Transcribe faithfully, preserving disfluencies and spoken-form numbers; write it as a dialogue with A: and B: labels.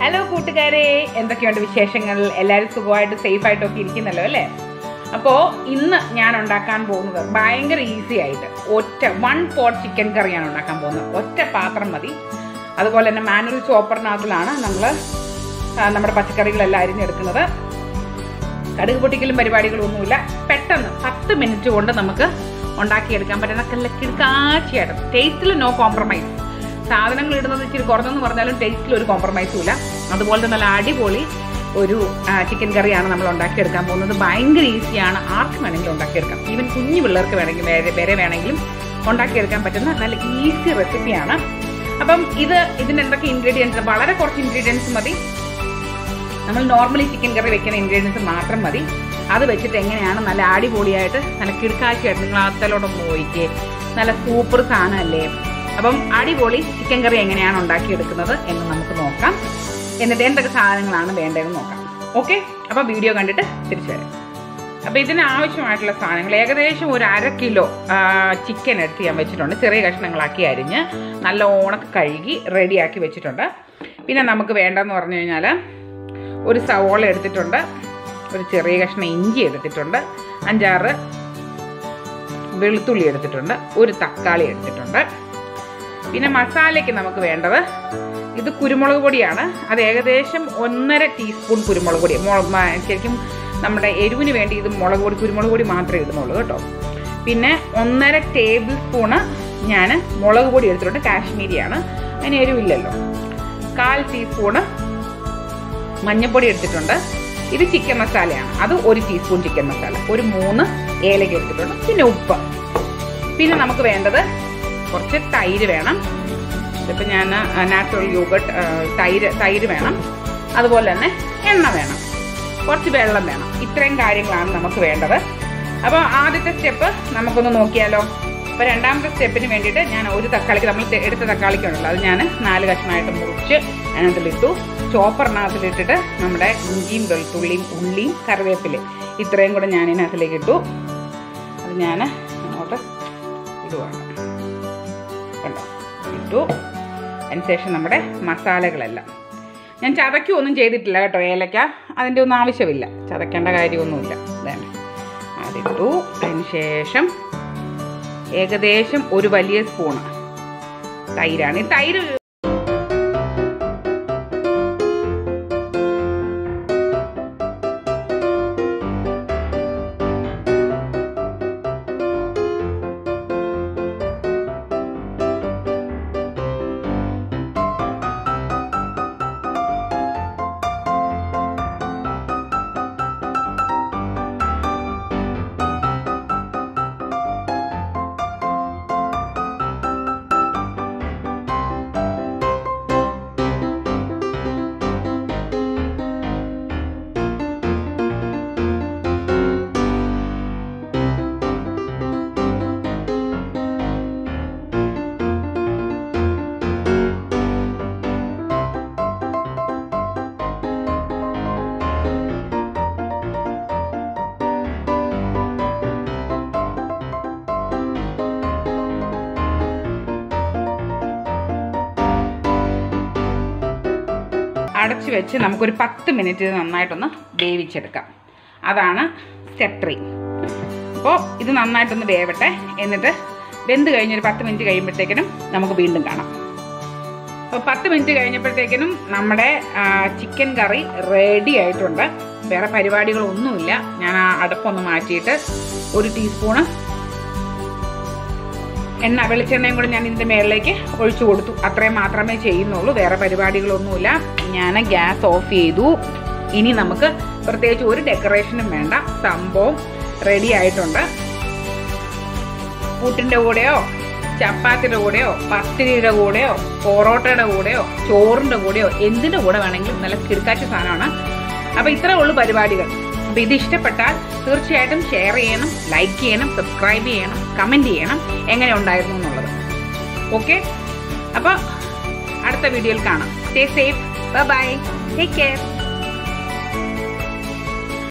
A: Hello കൂട്ടുകാരെ, എന്തൊക്കെയുണ്ട് വിശേഷങ്ങൾ? എല്ലാവരും സുഖമായിട്ട് സേഫ് ആയിട്ടൊക്കെ ഇരിക്കുന്നല്ലോ അല്ലേ? അപ്പോൾ ഇന്ന് ഞാൻ ഉണ്ടാക്കാൻ പോകുന്നത് ഭയങ്കര ഈസി ആയിട്ട് ഒറ്റ വൺ പോട്ട് ചിക്കൻ കറിയാണ് ഉണ്ടാക്കാൻ പോകുന്നത്. ഒറ്റ പാത്രം മതി. അതുപോലെ തന്നെ മാനുവൽ ചോപ്പറിനകത്തിലാണ് നമ്മൾ നമ്മുടെ പച്ചക്കറികളെല്ലാം അരിഞ്ഞെടുക്കുന്നത്. കടുക് പൊട്ടിക്കലും പരിപാടികളും ഒന്നുമില്ല. പെട്ടെന്ന് പത്ത് മിനിറ്റ് കൊണ്ട് നമുക്ക് ഉണ്ടാക്കിയെടുക്കാൻ പറ്റുന്ന കിടക്കാച്ചയായിട്ട് ടേസ്റ്റിൽ നോ കോംപ്രമൈസ്. സാധനങ്ങൾ ഇടുന്നത് ഇച്ചിരി കുറഞ്ഞെന്ന് പറഞ്ഞാലും ടേസ്റ്റിൽ ഒരു കോംപ്രമൈസും ഇല്ല. അതുപോലെ തന്നെ നല്ല അടിപൊളി ഒരു ചിക്കൻ കറിയാണ് നമ്മൾ ഉണ്ടാക്കിയെടുക്കാൻ പോകുന്നത്. ഭയങ്കര ഈസിയാണ്, ആർക്ക് വേണമെങ്കിലും ഉണ്ടാക്കിയെടുക്കാം. ഈവൻ കുഞ്ഞു പിള്ളേർക്ക് വേണമെങ്കിൽ വേറെ വേറെ വേണമെങ്കിലും ഉണ്ടാക്കിയെടുക്കാൻ പറ്റുന്ന നല്ല ഈസി റെസിപ്പിയാണ്. അപ്പം ഇത് ഇതിൻ്റെ എന്തൊക്കെ ഇൻഗ്രീഡിയൻസ്, വളരെ കുറച്ച് ഇൻഗ്രീഡിയൻസ് മതി. നമ്മൾ നോർമലി ചിക്കൻ കറി വെക്കുന്ന ഇൻഗ്രീഡിയൻസ് മാത്രം മതി. അത് വെച്ചിട്ട് എങ്ങനെയാണ് നല്ല അടിപൊളിയായിട്ട് നല്ല കിടക്കാഴ്ചയായിട്ട് നിങ്ങൾ അത്തലോടൊന്ന് പോയിക്കേ. നല്ല സൂപ്പർ സാധനമല്ലേ? അപ്പം അടിപൊളി ചിക്കൻ കറി എങ്ങനെയാണ് ഉണ്ടാക്കിയെടുക്കുന്നത് എന്ന് നമുക്ക് നോക്കാം. എന്നിട്ട് എന്തൊക്കെ സാധനങ്ങളാണ് വേണ്ടതെന്ന് നോക്കാം. ഓക്കെ, അപ്പോൾ വീഡിയോ കണ്ടിട്ട് തിരിച്ചു വരാം. അപ്പോൾ ഇതിന് ആവശ്യമായിട്ടുള്ള സാധനങ്ങൾ ഏകദേശം ഒരു അര കിലോ ചിക്കൻ എടുത്ത് ഞാൻ വെച്ചിട്ടുണ്ട്. ചെറിയ കഷ്ണങ്ങളാക്കി അരിഞ്ഞ് നല്ല ഓണക്ക് കഴുകി റെഡിയാക്കി വെച്ചിട്ടുണ്ട്. പിന്നെ നമുക്ക് വേണ്ടതെന്ന് പറഞ്ഞു കഴിഞ്ഞാൽ ഒരു സവോള എടുത്തിട്ടുണ്ട്, ഒരു ചെറിയ കഷ്ണം ഇഞ്ചി എടുത്തിട്ടുണ്ട്, അഞ്ചാറ് വെളുത്തുള്ളി എടുത്തിട്ടുണ്ട്, ഒരു തക്കാളി എടുത്തിട്ടുണ്ട്. പിന്നെ മസാലയ്ക്ക് നമുക്ക് വേണ്ടത് ഇത് കുരുമുളക് പൊടിയാണ്. അത് ഏകദേശം ഒന്നര ടീസ്പൂൺ കുരുമുളക് പൊടി. ശരിക്കും നമ്മുടെ എരിവിന് വേണ്ടി ഇത് മുളക് പൊടി കുരുമുളക് പൊടി മാത്രമേ ഇടുന്നുള്ളൂ കേട്ടോ. പിന്നെ ഒന്നര ടേബിൾ സ്പൂണ് ഞാൻ മുളക് പൊടി എടുത്തിട്ടുണ്ട്, കാശ്മീരിയാണ്, അതിന് എരിവില്ലല്ലോ. കാൽ ടീസ്പൂണ് മഞ്ഞൾപ്പൊടി എടുത്തിട്ടുണ്ട്. ഇത് ചിക്കൻ മസാലയാണ്, അത് ഒരു ടീസ്പൂൺ ചിക്കൻ മസാല, ഒരു മൂന്ന് ഏലക്ക എടുത്തിട്ടുണ്ട്. പിന്നെ ഉപ്പ്. പിന്നെ നമുക്ക് വേണ്ടത് കുറച്ച് തൈര് വേണം. ഇതിപ്പോൾ ഞാൻ നാച്ചുറൽ യോഗട്ട് തൈര് തൈര് വേണം. അതുപോലെ തന്നെ എണ്ണ വേണം, കുറച്ച് വെള്ളം വേണം. ഇത്രയും കാര്യങ്ങളാണ് നമുക്ക് വേണ്ടത്. അപ്പോൾ ആദ്യത്തെ സ്റ്റെപ്പ് നമുക്കൊന്ന് നോക്കിയാലോ. അപ്പോൾ രണ്ടാമത്തെ സ്റ്റെപ്പിന് വേണ്ടിയിട്ട് ഞാൻ ഒരു തക്കാളിക്ക്, നമ്മൾ എടുത്ത തക്കാളിക്കുണ്ടല്ലോ, അത് ഞാൻ നാല് കഷ്ണമായിട്ട് മുറിച്ച് അതിനകത്തിലിട്ടു. ചോപ്പറിനകത്തിലിട്ടിട്ട് നമ്മുടെ ഇഞ്ചിയും വെളുത്തുള്ളിയും ഉള്ളിയും കറിവേപ്പിലയും ഇത്രയും കൂടെ ഞാൻ ഇതിനകത്തിലേക്ക് ഇട്ടു. അത് ഞാൻ അങ്ങോട്ട് ഇടുവാണ് കണ്ടോ, ഇട്ടു. അതിനുശേഷം നമ്മുടെ മസാലകളെല്ലാം ഞാൻ ചതയ്ക്കൊന്നും ചെയ്തിട്ടില്ല കേട്ടോ. ഏലക്ക അതിൻ്റെ ഒന്നും ആവശ്യമില്ല, ചതയ്ക്കേണ്ട കാര്യമൊന്നുമില്ല. അതാണ് അതിട്ടു. അതിന് ശേഷം ഏകദേശം ഒരു വലിയ സ്പൂണ് തൈരാണ്. ഈ തൈര് അടച്ചു വെച്ച് നമുക്കൊരു പത്ത് മിനിറ്റ് നന്നായിട്ടൊന്ന് വേവിച്ചെടുക്കാം. അതാണ് സ്റ്റെപ്പ് ത്രീ. അപ്പോൾ ഇത് നന്നായിട്ടൊന്ന് വേവട്ടെ. എന്നിട്ട് വെന്ത് കഴിഞ്ഞൊരു പത്ത് മിനിറ്റ് കഴിയുമ്പോഴത്തേക്കിനും നമുക്ക് വീണ്ടും കാണാം. അപ്പോൾ പത്ത് മിനിറ്റ് കഴിഞ്ഞപ്പോഴത്തേക്കിനും നമ്മുടെ ചിക്കൻ കറി റെഡി ആയിട്ടുണ്ട്. വേറെ പരിപാടികളൊന്നുമില്ല. ഞാൻ ആ അടപ്പൊന്ന് മാറ്റിയിട്ട് ഒരു ടീസ്പൂണ് എണ്ണ വെളിച്ചെണ്ണയും കൂടെ ഞാൻ ഇതിൻ്റെ മേളിലേക്ക് ഒഴിച്ചു കൊടുത്തു. അത്രയും മാത്രമേ ചെയ്യുന്നുള്ളൂ, വേറെ പരിപാടികളൊന്നുമില്ല. ഞാൻ ഗ്യാസ് ഓഫ് ചെയ്തു. ഇനി നമുക്ക് പ്രത്യേകിച്ച് ഒരു ഡെക്കറേഷനും വേണ്ട, സംഭവം റെഡി ആയിട്ടുണ്ട്. പുട്ടിൻ്റെ കൂടെയോ ചപ്പാത്തിയുടെ കൂടെയോ പത്തിരിയുടെ കൂടെയോ പൊറോട്ടയുടെ കൂടെയോ ചോറിൻ്റെ കൂടെയോ എന്തിൻ്റെ കൂടെ വേണമെങ്കിലും നല്ല കിടക്കാച്ച സാധനമാണ്. അപ്പോൾ ഇത്രേ ഉള്ളൂ പരിപാടികൾ. അപ്പോൾ ഇത് ഇഷ്ടപ്പെട്ടാൽ തീർച്ചയായിട്ടും ഷെയർ ചെയ്യണം, ലൈക്ക് ചെയ്യണം, സബ്സ്ക്രൈബ് ചെയ്യണം, കമൻറ്റ് ചെയ്യണം എങ്ങനെ ഉണ്ടായിരുന്നു എന്നുള്ളത്. ഓക്കെ, അപ്പോൾ അടുത്ത വീഡിയോയിൽ കാണാം. Stay safe, bye bye, take care.